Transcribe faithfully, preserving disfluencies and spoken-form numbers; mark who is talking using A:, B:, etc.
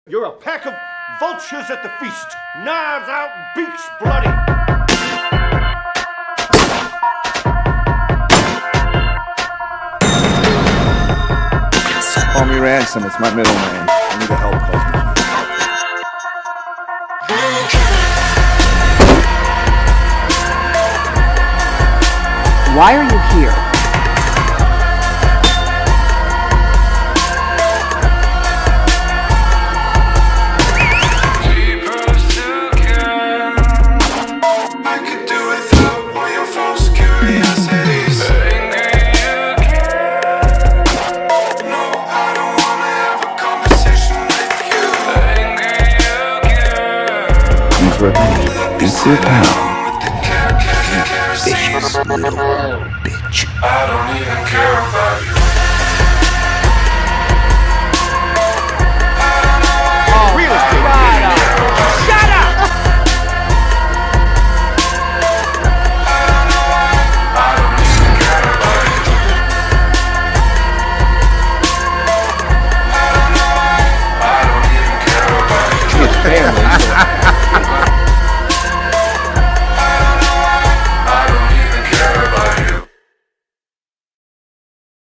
A: You're a pack of vultures at the feast. Knives out, beaks bloody.
B: Call me Ransom, it's my middle name. I need a help call.
C: Why are you here?
B: Sit down. Vicious little bitch.
D: I don't even care about you.